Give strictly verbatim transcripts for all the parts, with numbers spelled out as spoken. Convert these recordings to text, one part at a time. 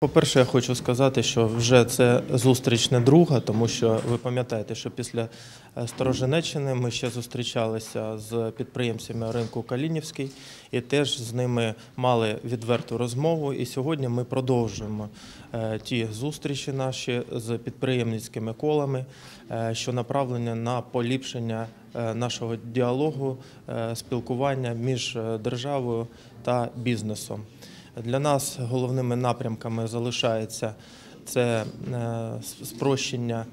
По-перше, я хочу сказати, що вже це зустріч не друга, тому що ви пам'ятаєте, що після Сторожинеччини ми ще зустрічалися з підприємцями ринку Калинівський і теж з ними мали відверту розмову. І сьогодні ми продовжуємо ті зустрічі наші з підприємницькими колами, що направлені на поліпшення нашого діалогу, спілкування між державою та бізнесом. Для нас головними напрямками залишається це спрощення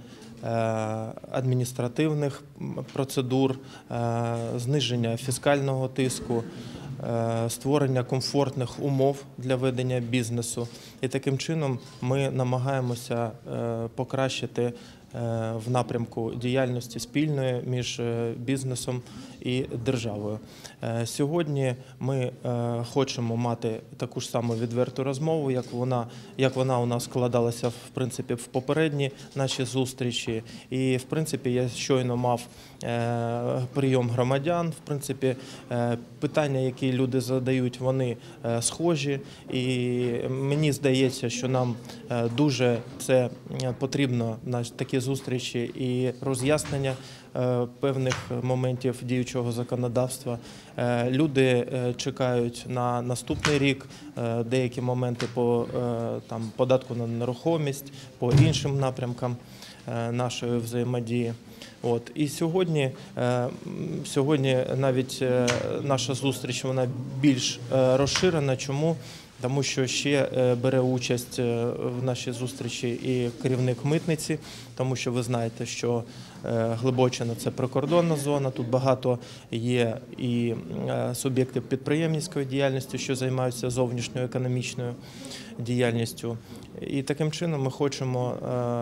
адміністративних процедур, зниження фіскального тиску, створення комфортних умов для ведення бізнесу. І таким чином ми намагаємося покращити в напрямку діяльності спільної між бізнесом і державою. Сьогодні ми хочемо мати таку ж саму відверту розмову, як вона, як вона у нас складалася в принципі в попередні наші зустрічі. І в принципі я щойно мав прийом громадян. В принципі, питання, які люди задають, вони схожі. І мені здається, що нам дуже це потрібно на такі зустрічі і роз'яснення певних моментів діючого законодавства. Люди чекають на наступний рік деякі моменти по там, податку на нерухомість, по іншим напрямкам нашої взаємодії. От. І сьогодні, сьогодні навіть наша зустріч вона більш розширена. Чому? Тому що ще бере участь в нашій зустрічі і керівник митниці, тому що ви знаєте, що Глибочина – це прикордонна зона, тут багато є і суб'єктів підприємницької діяльності, що займаються зовнішньою економічною діяльністю. І таким чином ми хочемо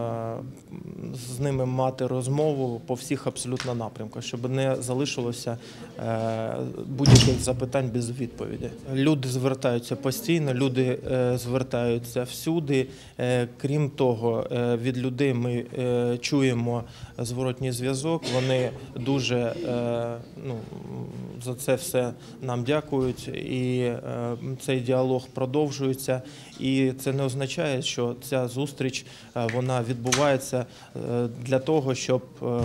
з ними мати розмову по всіх абсолютно напрямках, щоб не залишилося будь-яких запитань без відповіді. Люди звертаються постійно, люди звертаються всюди. Крім того, від людей ми чуємо зворотній зв'язок, вони дуже ну, за це все нам дякують, і цей діалог продовжується. І це не означає, що ця зустріч вона відбувається для того, щоб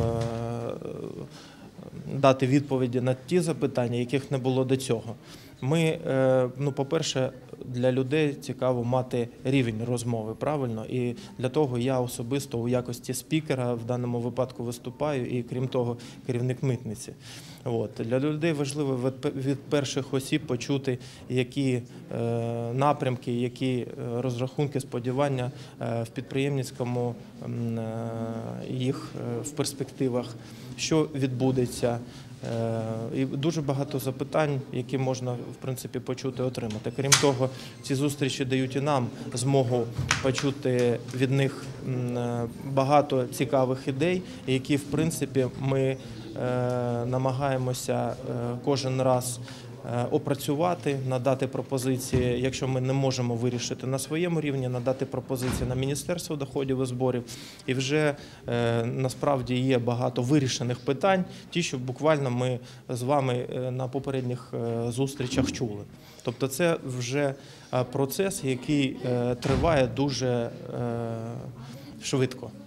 дати відповіді на ті запитання, яких не було до цього. Ми, ну, по-перше, для людей цікаво мати рівень розмови, правильно? І для того я особисто у якості спікера в даному випадку виступаю, і крім того, керівник митниці. От. Для людей важливо від перших осіб почути, які напрямки, які розрахунки, сподівання в підприємницькому їх в перспективах, що відбудеться. І дуже багато запитань, які можна, в принципі, почути, отримати. Крім того, ці зустрічі дають і нам змогу почути від них багато цікавих ідей, які, в принципі, ми намагаємося кожен раз опрацювати, надати пропозиції, якщо ми не можемо вирішити на своєму рівні, надати пропозиції на Міністерство доходів і зборів. І вже насправді є багато вирішених питань, ті, що буквально ми з вами на попередніх зустрічах чули. Тобто це вже процес, який триває дуже швидко.